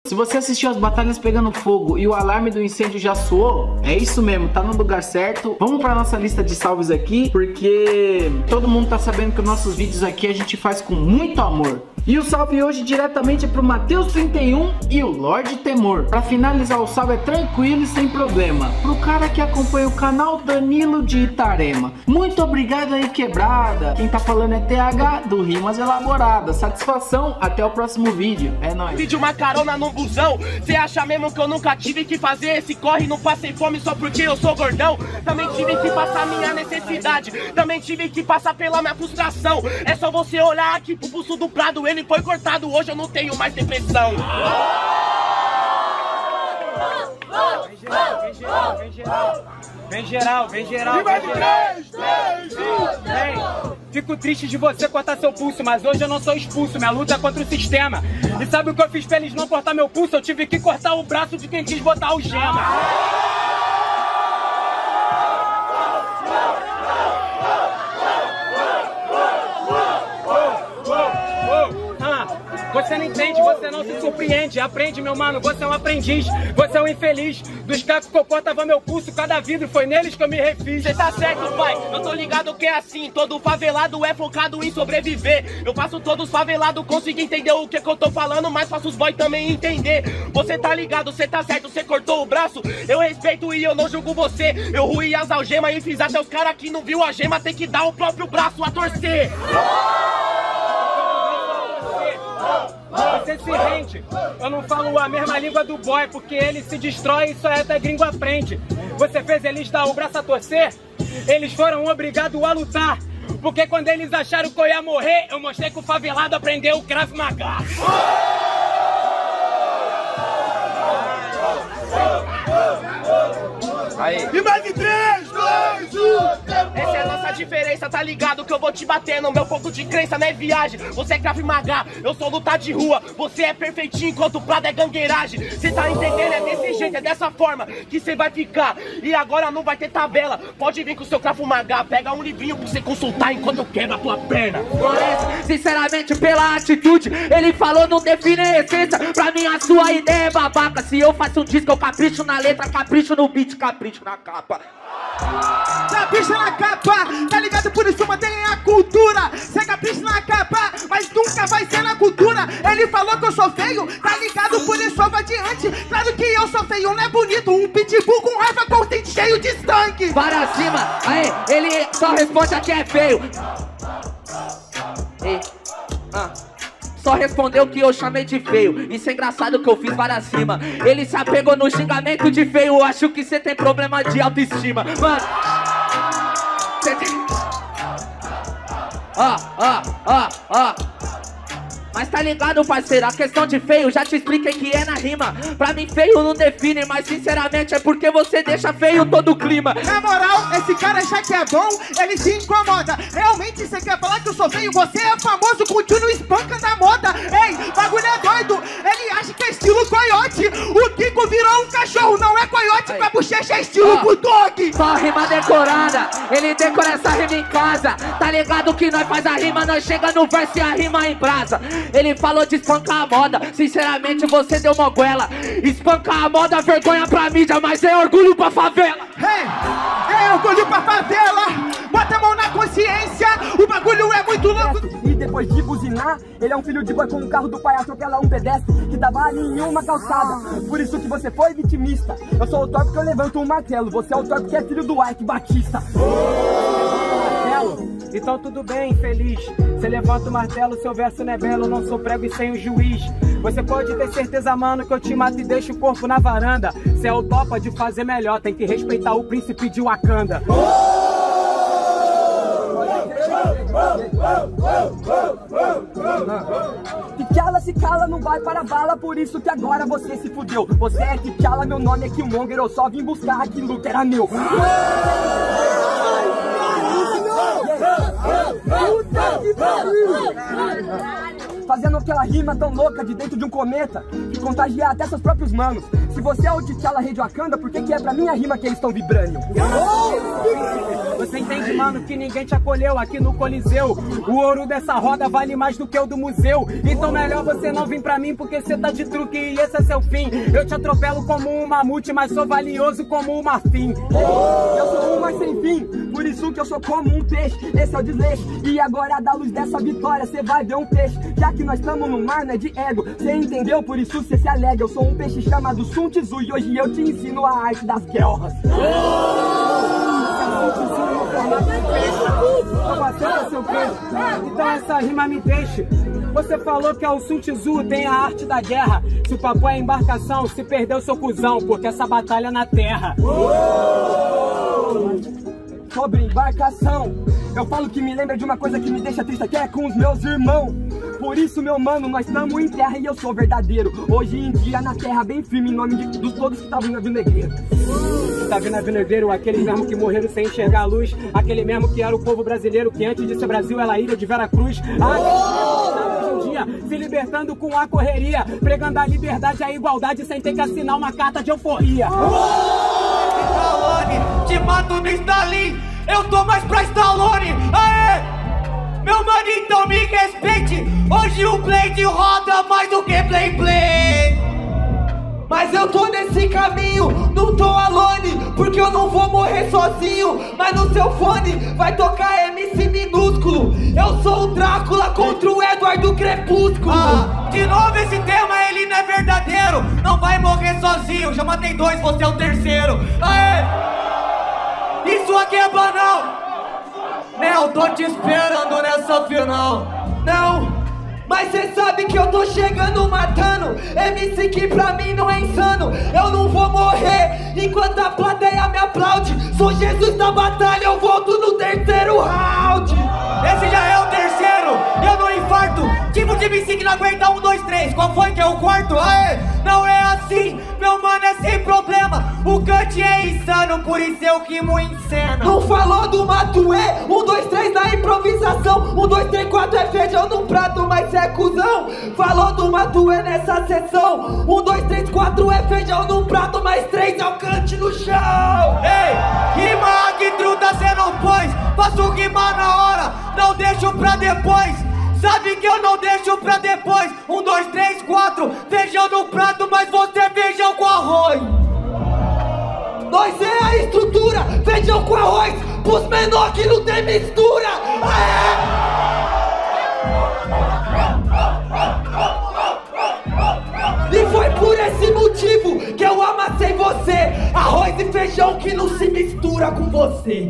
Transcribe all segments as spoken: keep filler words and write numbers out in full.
Se você assistiu as batalhas pegando fogo e o alarme do incêndio já soou, é isso mesmo, tá no lugar certo. Vamos pra nossa lista de salves aqui, porque todo mundo tá sabendo que os nossos vídeos aqui a gente faz com muito amor. E o salve hoje diretamente é pro Matheus trinta e um e o Lorde Temor. Pra finalizar, o salve é tranquilo e sem problema. Pro cara que acompanha o canal Danilo de Itarema. Muito obrigado aí, quebrada. Quem tá falando é T H do Rimas Elaboradas. Satisfação, até o próximo vídeo. É nóis. Pedi uma carona no busão. Cê acha mesmo que eu nunca tive que fazer esse corre? Não passei fome só porque eu sou gordão. Também tive que passar minha necessidade. Também tive que passar pela minha frustração. É só você olhar aqui pro pulso do Prado. Ele foi cortado, hoje eu não tenho mais depressão. Vem geral, vem geral, vem geral. Vem geral, vem geral. Vem. Fico triste de você cortar seu pulso, mas hoje eu não sou expulso. Minha luta é contra o sistema. E sabe o que eu fiz pra eles não cortar meu pulso? Eu tive que cortar o braço de quem quis botar o gema. Você não entende, você não se surpreende. Aprende, meu mano, você é um aprendiz. Você é um infeliz. Dos cacos que eu cortava meu pulso, cada vidro foi neles que eu me refiz. Cê tá certo, pai, eu tô ligado que é assim. Todo favelado é focado em sobreviver. Eu faço todos favelados conseguir entender o que que eu tô falando, mas faço os boy também entender. Você tá ligado, cê tá certo, cê cortou o braço. Eu respeito e eu não julgo você. Eu ruí as algemas e fiz até os caras que não viu a gema tem que dar o próprio braço a torcer. Você se rende. Eu não falo a mesma língua do boy, porque ele se destrói e só é até gringo aprende. Você fez eles dar o braço a torcer? Eles foram obrigados a lutar. Porque quando eles acharam que eu ia morrer, eu mostrei que o favelado aprendeu o Krav Maga. Aí. E mais de três, dois, um. Essa é a nossa diferença, tá ligado? Que eu vou te bater no meu ponto de crença, não é viagem. Você é Krav Maga, eu sou luta de rua. Você é perfeitinho enquanto o Prado é gangueiragem. Cê tá entendendo? É desse jeito, é dessa forma que cê vai ficar. E agora não vai ter tabela. Pode vir com o seu Krav Maga. Pega um livrinho pra você consultar enquanto eu quebro a tua perna. Sinceramente, pela atitude, ele falou não define a essência. Pra mim a sua ideia é babaca. Se eu faço um disco, eu capricho na letra, capricho no beat, capricho na capa. Capricha na capa, tá ligado? Por isso mantém a cultura. Cê capricha na capa, mas nunca vai ser na cultura. Ele falou que eu sou feio, tá ligado? Por isso eu vou adiante. Claro que eu sou feio, não é bonito. Um pitbull com raiva consciente cheio de sangue. Para cima, aí, ele só responde aqui é feio. Ei, ah. Só respondeu que eu chamei de feio. Isso é engraçado que eu fiz para cima. Ele se apegou no xingamento de feio. Eu acho que você tem problema de autoestima. Mano, você tem... Ó, ó, ó, ó. Mas tá ligado, parceiro, a questão de feio já te expliquei que é na rima. Pra mim feio não define, mas sinceramente é porque você deixa feio todo o clima. Na moral, esse cara já que é bom, ele se incomoda. Realmente você quer falar que eu sou feio? Você é famoso, continua espancando a moda. Ei, bagulho é doido, ele acha que é estilo coiote. O Kiko virou um cachorro, não é coiote. Pra bochecha é estilo oh, bulldog. Só rima decorada, ele decora essa rima em casa. Tá ligado que nós faz a rima, nós chega no verso e a rima em brasa. Ele falou de espancar a moda, sinceramente você deu moguela. Espancar a moda, vergonha pra mídia, mas é orgulho pra favela. Hey, é orgulho pra favela, bota a mão na consciência, o bagulho é muito louco. E depois de buzinar, ele é um filho de boi com um carro do pai atropela um pedestre que tava ali em uma calçada. Por isso que você foi vitimista. Eu sou o Thor porque eu levanto um martelo, você é o Thor porque é filho do Ike Batista. Então tudo bem, infeliz. Você levanta o martelo, seu verso não é belo. Não sou prego e sem o juiz. Você pode ter certeza, mano, que eu te mato e deixo o corpo na varanda. Cê é o topa de fazer melhor, tem que respeitar o príncipe de Wakanda. T'Challa se cala, não vai para a bala, por isso que agora você se fudeu. Você é T'Challa, meu nome é Killmonger, eu só vim buscar aquilo que era meu. Fazendo aquela rima tão louca de dentro de um cometa que contagia até seus próprios manos. Se você é o T'Challa rei de Wakanda, por que que é pra minha rima que eles estão vibrando? Você entende, mano, que ninguém te acolheu aqui no Coliseu. O ouro dessa roda vale mais do que o do museu. Então melhor você não vir pra mim, porque você tá de truque e esse é seu fim. Eu te atropelo como um mamute, mas sou valioso como um marfim. Eu sou um mar sem fim, por isso que eu sou como um peixe. Esse é o desleixo, e agora da luz dessa vitória cê vai ver um peixe. Já que nós estamos no mar, não é de ego, cê entendeu? Por isso cê se alega. Eu sou um peixe chamado Sun Tzu e hoje eu te ensino a arte das guerras. Então essa rima me deixa. Você falou que é o Sun Tzu, tem a arte da guerra. Se o papo é embarcação, se perdeu seu cuzão, porque essa batalha é na terra. Sobre embarcação, eu falo que me lembra de uma coisa que me deixa triste, que é com os meus irmãos. Por isso, meu mano, nós estamos em terra e eu sou verdadeiro. Hoje em dia na terra bem firme, em nome de, dos todos que estavam na vinegreira. Tá vendo a vinegreiro? Aqueles mesmo que morreram sem enxergar a luz. Aquele mesmo que era o povo brasileiro, que antes de ser Brasil era a ilha de Veracruz. Aquele mesmo dia, se libertando com a correria, pregando a liberdade e a igualdade sem ter que assinar uma carta de euforia. Stallone, te mato no Stalin, eu tô mais pra Stallone. Aê! Meu mano, então me respeite. Hoje o Blade roda mais do que Play Play. Mas eu tô nesse caminho, não tô alone, porque eu não vou morrer sozinho. Mas no seu fone vai tocar M C minúsculo. Eu sou o Drácula contra o Eduardo Crepúsculo. Ah, de novo esse tema, ele não é verdadeiro. Não vai morrer sozinho, já matei dois, você é o terceiro. Aê! Isso aqui é banal. Eu tô te esperando nessa final. Não, mas cê sabe que eu tô chegando matando. M C que pra mim não é insano. Eu não vou morrer enquanto a plateia me aplaude. Sou Jesus da batalha, eu volto no terceiro round. Esse já é o terceiro, eu não infarto. Tipo de M C que não aguenta um, dois, três. Qual foi que é o quarto? Aê, não é assim, meu mano, é sem problema. O Cut é insano, por isso eu rimo em cena. Não falou do Matuê? Um, dois, três na improvisação. Um, dois, três, quatro é feijão no prato, mas cê é cuzão. Falou do Matuê nessa sessão. Um, dois, três, quatro é feijão no prato, mas três é o Cut no chão. Ei, rima que truta cê não pôs. Faço rima na hora, não deixo pra depois. Sabe que eu não deixo pra depois. Um, dois, três, quatro, feijão no prato, mas você é feijão com arroz. Nós é a estrutura, feijão com arroz, pros menor que não tem mistura. É. E foi por esse motivo que eu amassei você. Arroz e feijão que não se mistura com você.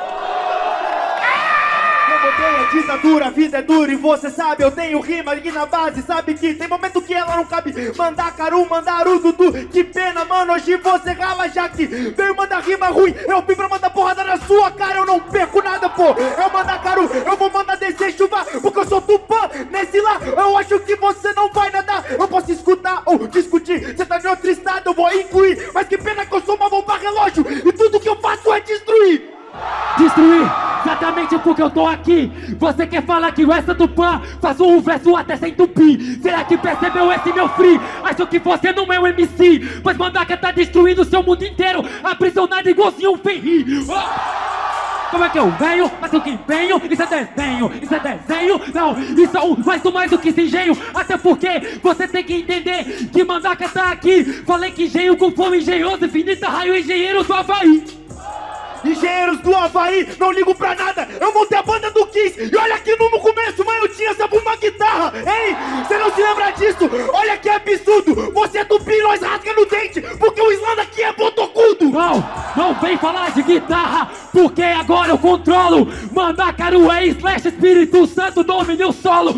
É ditadura, a vida é dura e você sabe, eu tenho rima aqui na base, sabe que tem momento que ela não cabe. Mandar caru, mandar o Dudu, que pena, mano, hoje você rala já que veio mandar rima ruim. Eu vim pra mandar porrada na sua cara, eu não perco nada, pô. Eu mandar caru, eu vou mandar descer chuva, porque eu sou Tupã. Nesse lá, eu acho que você não vai nadar. Eu posso escutar ou discutir, você tá em outro estado, eu vou incluir. Mas que pena que eu sou uma bomba relógio e tudo que eu faço é destruir. Destruir, exatamente porque eu tô aqui. Você quer falar que o essa do Pan faço um verso até sem tupir. Será que percebeu esse meu free? Acho que você não é um M C, pois Mandaca tá destruindo o seu mundo inteiro, aprisionado igualzinho um ferri. Oh! Como é que eu venho? Mas o que empenho? Isso é desenho, isso é desenho? Não, isso é um, mais do mais do que esse engenho. Até porque você tem que entender que Mandaca tá aqui. Falei que engenho com flow engenhoso, infinita raio engenheiro do Havaí. Engenheiros do Havaí, não ligo pra nada. Eu montei a banda do Kiss. E olha que no começo, mano, eu tinha só uma guitarra. Ei, você não se lembra disso? Olha que absurdo. Você é tupi, nós rasga no dente, porque o Islanda aqui é botocudo. Não, não vem falar de guitarra, porque agora eu controlo. Mandacaru é slash Espírito Santo, domínio solo.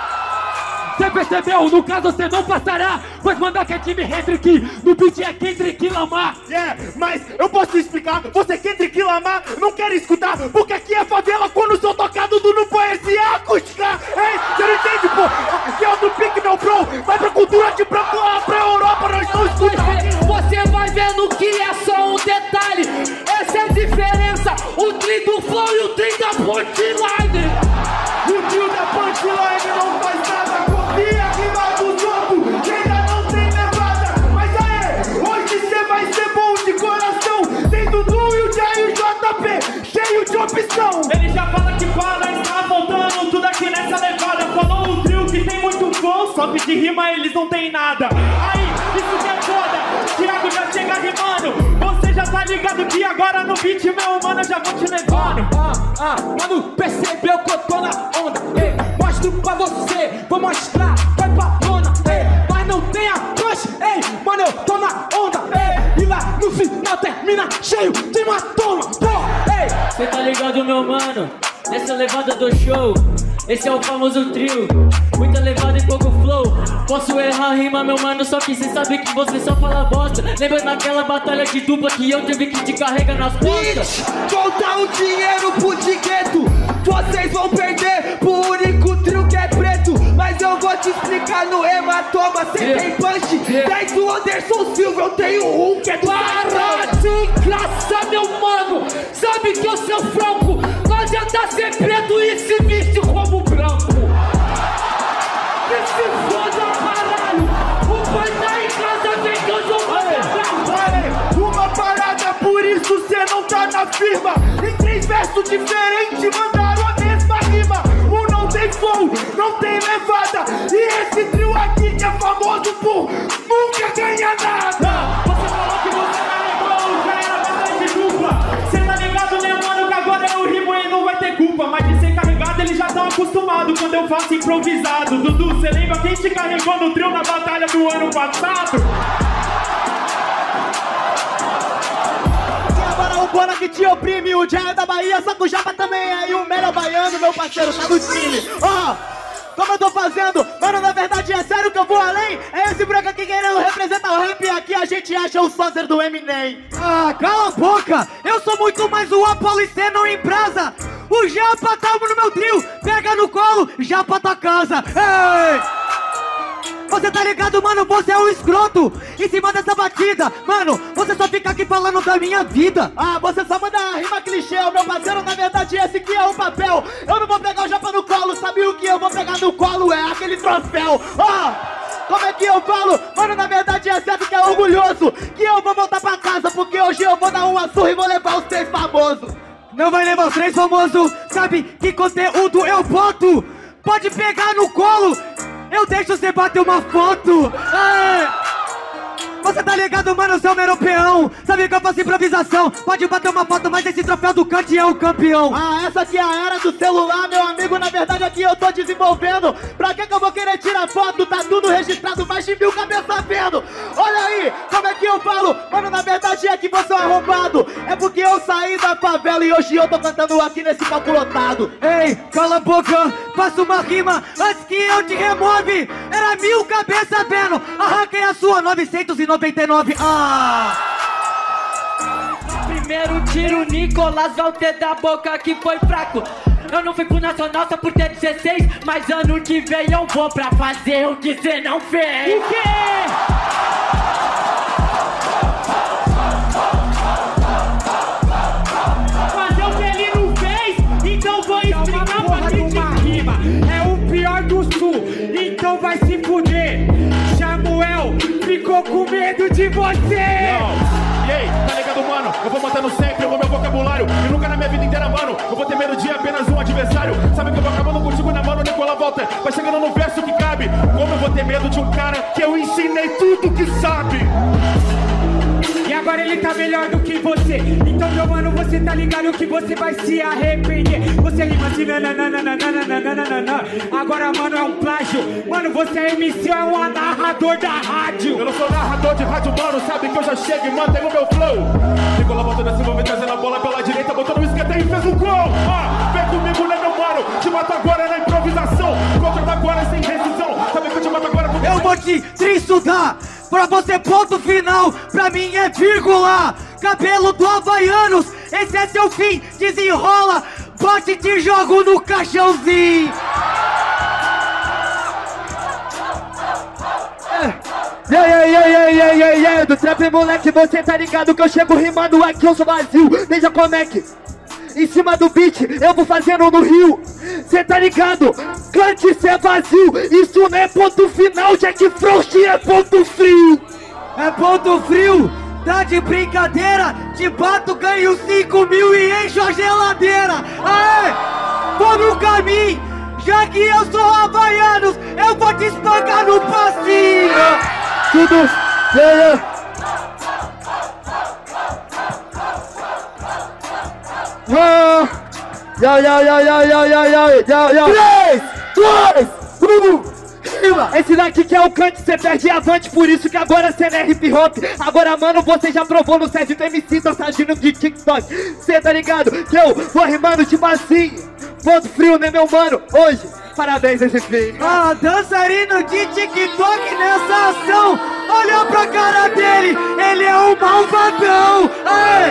Você percebeu? No caso você não passará, pois Mandaca é time Hendrick, no beat é Kendrick Lamar. Yeah, mas eu posso explicar, você Kendrick Lamar não quer escutar, porque aqui é favela quando sou tocado do no poesia acústica. Ei, você não entende, pô? Aqui é outro pique, meu bro, vai pra cultura de branco lá pra Europa, nós não escutamos. Você vai vendo que é só um detalhe, essa é a diferença, o tri do flow e o tri da punchline. O trio da punchline não faz nada, copia a rima dos outros, que ainda não tem levada. Mas aê, hoje cê vai ser bom de coração, tem Dudu e o Jair J P, cheio de de rima eles não tem nada. Aí, isso que é foda, Thiago já chega rimando. Você já tá ligado que agora no beat, meu mano, eu já vou te levando. Ah, ah, mano, percebeu que eu tô na onda. Ei, mostro pra você, vou mostrar, vai pra dona. Ei, mas não tenha crush, ei, mano, eu tô na onda. Ei, e lá no final termina cheio de matona. Pô, ei. Cê tá ligado, meu mano? Nessa levada do show, esse é o famoso trio. Muita levada e pouco flow. Posso errar a rima, meu mano, só que cê sabe que você só fala bosta. Lembra daquela batalha de dupla que eu tive que te carregar nas costas? Vou dar um dinheiro pro Digueto. Vocês vão perder pro único trio que é preto. Mas eu vou te explicar no hematoma. Cê yeah. tem punch, yeah. dez do Anderson Silva. Eu tenho um que é do Para de graça, meu mano. Sabe que eu sou franco. Não adianta ser preto e se vestir como branco. Que se foda, caralho. O pai tá em casa, vem que eu sou Olha, uma parada, por isso cê não tá na firma. Em três versos diferentes mandaram a mesma rima. Um não tem flow, não tem levada. E esse trio aqui que é famoso por nunca ganha nada. Você falou que você carregou, já era batalha de dupla. Cê tá ligado, né, mano, que agora eu rimo e não vai ter culpa. Mas de ser carregado eles já tão acostumados quando eu faço improvisado. Dudu, cê lembra quem te carregou no trio na batalha do ano passado? O Bona que te oprime, o Jaya da Bahia, só que o Japa também é, e o melhor baiano, meu parceiro, tá no time. Ó, oh, como eu tô fazendo, mano, na verdade é sério que eu vou além. É esse branco aqui querendo representar o rap, e aqui a gente acha o sócer do Eminem. Ah, cala a boca, eu sou muito mais o Apollo e cê não em brasa. O Japa tá no meu trio, pega no colo, Japa tá casa. Ei! Você tá ligado, mano, você é um escroto. Em cima dessa batida, mano, você só fica aqui falando da minha vida. Ah, você só manda rima clichê, meu parceiro, na verdade esse aqui é o papel. Eu não vou pegar o Japa no colo, sabe o que eu vou pegar no colo? É aquele troféu. Ah, como é que eu falo? Mano, na verdade é certo que é orgulhoso que eu vou voltar pra casa, porque hoje eu vou dar uma surra e vou levar os três famosos. Não vai levar os três famosos, sabe que conteúdo eu boto. Pode pegar no colo, eu deixo você bater uma foto. Ei! Você tá ligado, mano, seu europeão. Sabe que eu faço improvisação. Pode bater uma foto, mas esse troféu do Kant é o campeão. Ah, essa aqui é a era do celular, meu amigo. Na verdade aqui eu tô desenvolvendo. Pra que que eu vou querer tirar foto? Tá tudo registrado, mais de mil cabeças vendo. Olha aí, como é que eu falo? Mano, na verdade é que você é arrombado. É porque eu saí da favela e hoje eu tô cantando aqui nesse palco lotado. Ei, cala a boca, faça uma rima antes que eu te remove. Era mil cabeças vendo. Arranquei a sua novecentos e noventa e nove. Ah! Primeiro tiro, Nicolas vai ter da boca que foi fraco. Eu não fui pro Nacional só por ter dezesseis, mas ano que vem eu vou pra fazer o que cê não fez. O quê? Fazer o que ele não fez? Então vou explicar pra gente rima. É o pior do sul, então vai se fuder. Samuel ficou com medo de você. Não. E aí, tá ligado, mano? Eu vou mantendo sempre o meu vocabulário. E nunca na minha vida inteira, mano, eu vou ter medo de apenas um adversário. Sabe que eu vou acabando contigo na mano, Nicola volta. Vai chegando no verso que cabe. Como eu vou ter medo de um cara que eu ensinei tudo que sabe? E agora ele tá melhor do que você. Então, meu mano, você tá ligado que você vai se arrepender. Você rima assim, nananana. Agora, mano, é um plágio. Mano, você é M C, é um narrador da rádio. Eu não sou narrador de rádio, mano, sabe que eu já chego e mantenho o meu flow. Nicola volta desse momento, trazendo a bola pela direita, botou no escanteio e fez um gol. Ah, vem comigo, né, meu mano? Te mato agora na improvisação. Contra agora sem rescisão. Sabe que eu te mato agora porque... Eu vou te tristudar. Pra você ponto final, pra mim é vírgula. Cabelo do Havaianos, esse é seu fim. Desenrola, bate e te jogo no caixãozinho. Yeah, yeah, yeah, yeah, yeah, yeah, yeah. Do trap, moleque, você tá ligado que eu chego rimando aqui, eu sou vazio. Veja como é que em cima do beat eu vou fazendo no Rio. Cê tá ligado? Cante, cê é vazio. Isso não é ponto final, Jack Frost é ponto frio. É ponto frio, tá de brincadeira. Te bato, ganho cinco mil e encho a geladeira. Aê, tô no caminho, Já que eu sou havaianos, eu vou te espancar no passinho. Tudo bem. Oh. Yo, yo, yo, yo, yo, yo, yo, yo, yo. Três, dois, um. Esse daqui que é o cante, cê perde avante, por isso que agora cê não é hip hop. Agora, mano, você já provou no Sérgio do M C, dançadinho de TikTok. Cê tá ligado que eu vou rimando tipo assim. Ponto frio, né, meu mano? Hoje, parabéns, esse filho. Ah, dançarino de TikTok nessa ação. Olha pra cara dele, ele é um malvadão. Aê!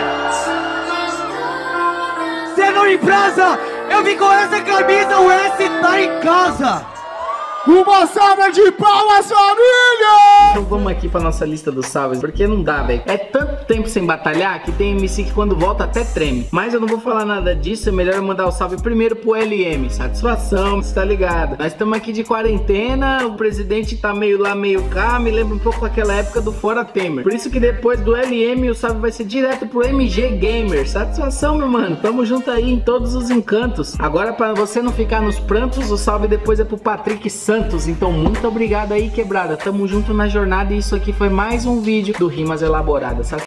Cê não embrasa, eu vim com essa camisa, o S tá em casa. Uma salva de palmas, família! Então vamos aqui pra nossa lista dos salves, porque não dá, velho. É tanto tempo sem batalhar que tem M C que quando volta até treme. Mas eu não vou falar nada disso, é melhor eu mandar o salve primeiro pro L M. Satisfação, você tá ligado? Nós estamos aqui de quarentena, o presidente tá meio lá, meio cá, me lembra um pouco aquela época do Fora Temer. Por isso que depois do L M o salve vai ser direto pro M G Gamer. Satisfação, meu mano. Tamo junto aí em todos os encantos. Agora, pra você não ficar nos prantos, o salve depois é pro Patrick Santos. Então muito obrigado aí, quebrada. Tamo junto na jornada e isso aqui foi mais um vídeo do Rimas Elaboradas.